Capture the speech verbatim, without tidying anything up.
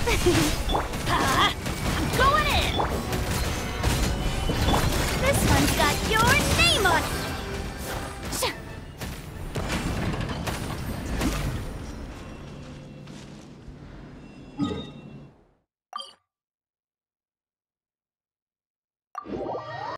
Ah, I'm going in! This one's got your name on it!